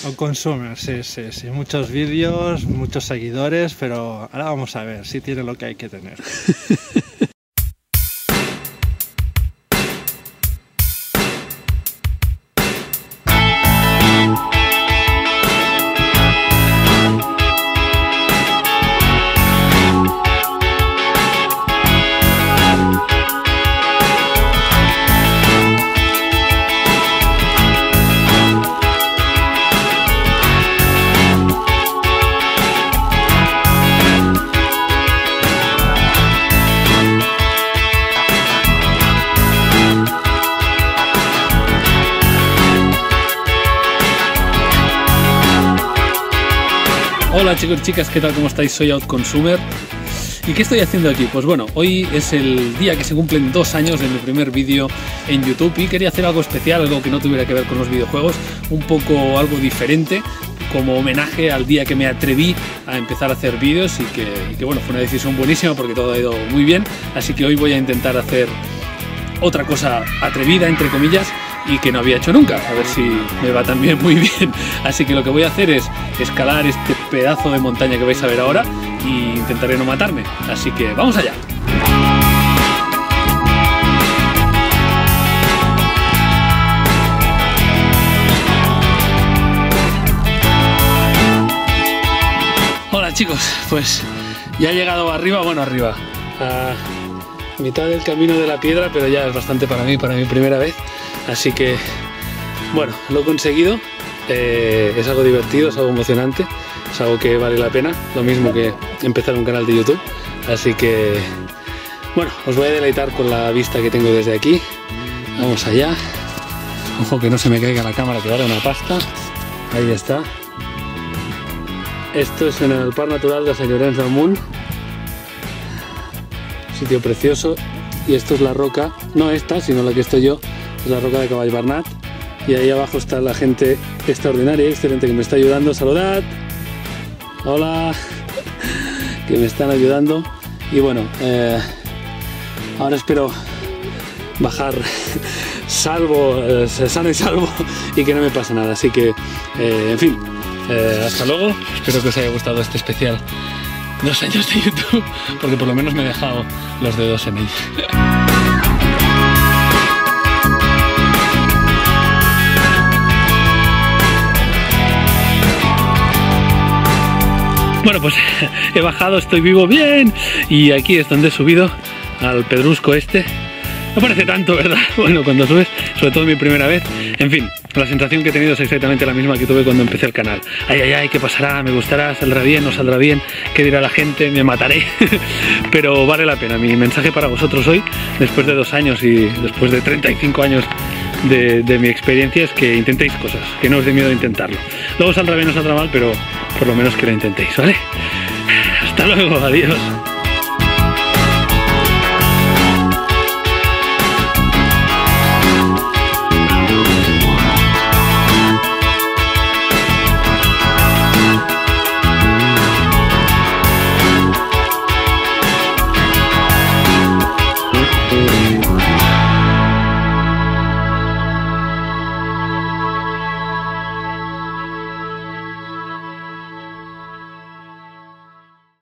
Outconsumer, sí. Muchos vídeos, muchos seguidores, pero ahora vamos a ver si tiene lo que hay que tener. Hola chicos y chicas, ¿qué tal? ¿Cómo estáis? Soy Outconsumer. ¿Y qué estoy haciendo aquí? Pues bueno, hoy es el día que se cumplen 2 años de mi primer vídeo en YouTube y quería hacer algo especial, algo que no tuviera que ver con los videojuegos, un poco algo diferente, como homenaje al día que me atreví a empezar a hacer vídeos y que bueno, fue una decisión buenísima porque todo ha ido muy bien, así que hoy voy a intentar hacer otra cosa atrevida, entre comillas, y que no había hecho nunca, a ver si me va también muy bien. Así que lo que voy a hacer es escalar este pedazo de montaña que vais a ver ahora y intentaré no matarme, así que vamos allá. Hola chicos, pues ya he llegado arriba, a mitad del camino de la piedra, pero ya es bastante para mi primera vez, así que bueno, lo he conseguido. Es algo divertido, es algo emocionante, es algo que vale la pena, lo mismo que empezar un canal de YouTube, así que bueno, os voy a deleitar con la vista que tengo desde aquí. Vamos allá, ojo que no se me caiga la cámara, que vale una pasta. Ahí está. Esto es en el Parc Natural de Sant Llorenç del Munt, sitio precioso, y esto es la roca, no esta, sino la que estoy yo, es la roca de Cavall Bernat, y ahí abajo está la gente extraordinaria y excelente que me está ayudando. ¡Saludad! ¡Hola! Que me están ayudando, y bueno, ahora espero bajar sano y salvo y que no me pase nada, así que en fin, hasta luego. Espero que os haya gustado este especial 2 años de YouTube, porque por lo menos me he dejado los dedos en ella. Bueno, pues he bajado, estoy vivo, bien, y aquí es donde he subido al pedrusco este. No parece tanto, ¿verdad? Bueno, cuando subes, sobre todo mi primera vez. En fin, la sensación que he tenido es exactamente la misma que tuve cuando empecé el canal. Ay, ¿qué pasará? ¿Me gustará? ¿Saldrá bien? ¿No saldrá bien? ¿Qué dirá la gente? ¿Me mataré? Pero vale la pena. Mi mensaje para vosotros hoy, después de 2 años y después de 35 años de mi experiencia, es que intentéis cosas, que no os dé miedo de intentarlo. Luego saldrá bien o saldrá mal, pero por lo menos que lo intentéis, ¿vale? Hasta luego, adiós.